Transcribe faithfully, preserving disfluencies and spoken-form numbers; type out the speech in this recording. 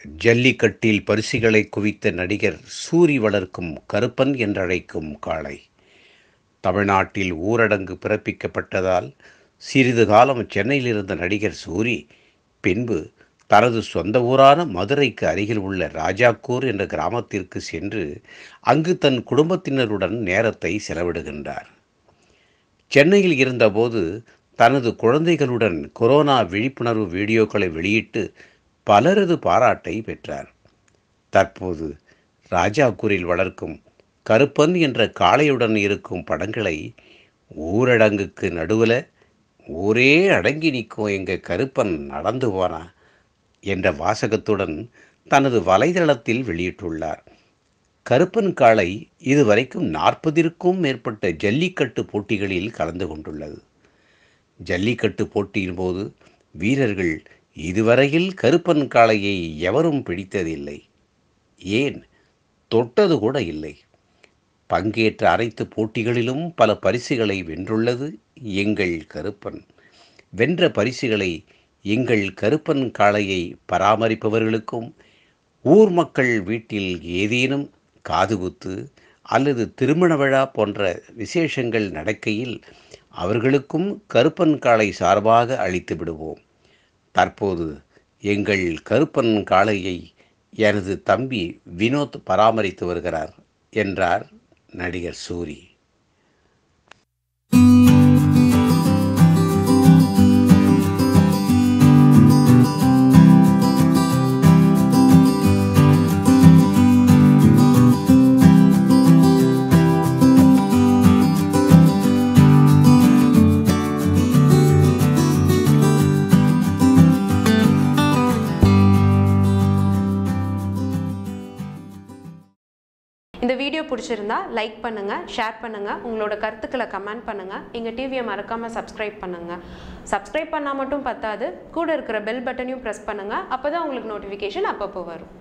ஜல்லிக்கட்டில் பரிசுகளை குவித்த நடிகர் சூரி வளர்க்கும் கருப்பன் என்றழைக்கும் காளை. தமிழ்நாட்டில் ஊரடங்கு பிறப்பிக்கப்பட்டதால் சிறிது காலம் சென்னையில் இருந்த நடிகர் சூரி பின்பு தனது சொந்த ஊரான மதுரைக்கு அருகில் உள்ள ராஜாக்கூர் என்ற கிராமத்திற்கு சென்று அங்கு தன் குடும்பத்தினருடன் நேரத்தை செலவிடுகின்றார். சென்னையில் இருந்தபோது தனது குழந்தைகளுடன் கொரோனா விழிப்புணர்வு வீடியோக்களை வெளியிட்டு பலரது பாராட்டை பெற்றார். தற்போது ராஜாக்கூரில் வளர்க்கும் கருப்பன் என்ற காளையுடன் இருக்கும் படங்களை ஊரடங்குக்கு நடுவில் ஊரே அடங்கி நிற்கும் எங்க கருப்பன் நடந்து போனா என்ற வாசகத்துடன் தனது வலைதளத்தில் வெளியிட்டுள்ளார். கருப்பன் காளை இதுவரைக்கும் நாற்பதிற்கும் மேற்பட்ட ஜல்லிக்கட்டு போட்டிகளில் கலந்து கொண்டுள்ளது. ஜல்லிக்கட்டு போட்டியின் போது வீரர்கள் இதுவரையில் கருப்பன் காளையை எவரும் பிடித்ததில்லை, ஏன் தொட்டது கூட இல்லை. பங்கேற்ற அனைத்து போட்டிகளிலும் பல பரிசுகளை வென்றுள்ளது எங்கள் கருப்பன். வென்ற பரிசுகளை எங்கள் கருப்பன் காளையை பராமரிப்பவர்களுக்கும், ஊர் மக்கள் வீட்டில் ஏதேனும் காதுகுத்து அல்லது திருமண விழா போன்ற விசேஷங்கள் நடக்கையில் அவர்களுக்கும் கருப்பன் காளை சார்பாக அளித்து விடுவோம். தற்போது எங்கள் கருப்பன் காளையை எனது தம்பி வினோத் பராமரித்து வருகிறார் என்றார் நடிகர் சூரி. இந்த வீடியோ பிடிச்சிருந்தா லைக் பண்ணுங்க, ஷேர் பண்ணுங்க, உங்களோட கருத்துக்களை கமெண்ட் பண்ணுங்க. எங்க டிவியை மறக்காம சப்ஸ்கிரைப் பண்ணுங்க. சப்ஸ்கிரைப் பண்ணா மட்டும் பத்தாது, கூட இருக்கிற பெல் பட்டனையும் பிரஸ் பண்ணுங்க. அப்பதான் உங்களுக்கு நோட்டிஃபிகேஷன் அப்பப்போ வரும்.